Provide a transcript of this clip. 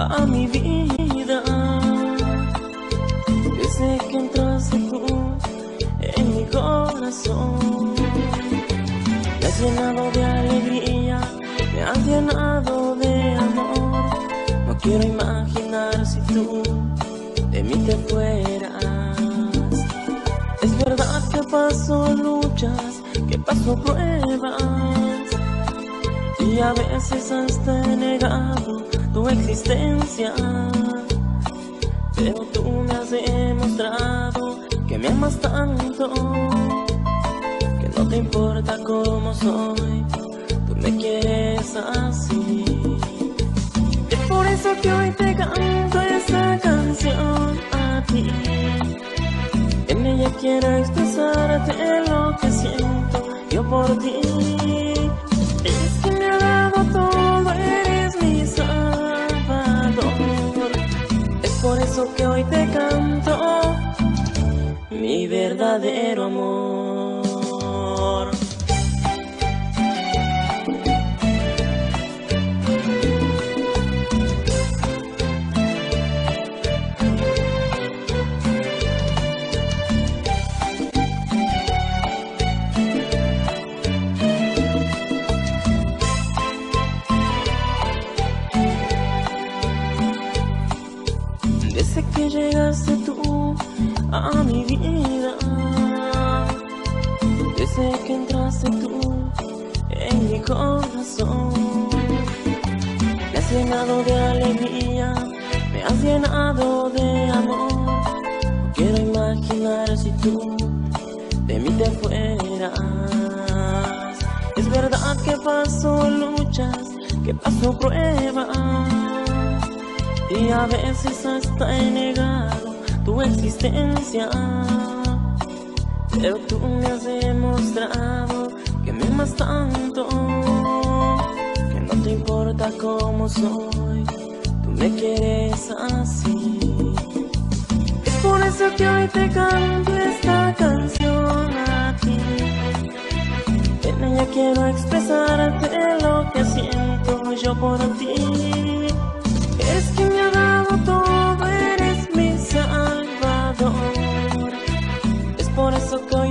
a mi vida. Desde que entraste tú en mi corazón, me has llenado de alegría, me has llenado de amor. No quiero imaginar si tú de mí te fueras. Es verdad que paso luchas, que paso pruebas, y a veces hasta he negado tu existencia, pero tú me has demostrado que me amas tanto, que no te importa cómo soy, tú me quieres así. Es por eso que hoy te canto esta canción a ti. En ella quiero expresarte lo que siento yo por ti. Eres quien me ha dado todo, eres mi salvador. Es por eso que hoy te canto mi verdadero amor. Desde que llegaste tú a mi vida, desde que entraste tú en mi corazón, me has llenado de alegría, me has llenado de amor. No quiero imaginar si tú de mí te fueras. Es verdad que paso luchas, que paso pruebas, y a veces hasta he negado tu existencia, pero tú me has demostrado que me amas tanto, que no te importa cómo soy, tú me quieres así. Es por eso que hoy te canto esta canción a ti. En ella quiero expresarte lo que siento yo por ti. Eres quien me ha dado todo, eres mi salvador. Es por eso que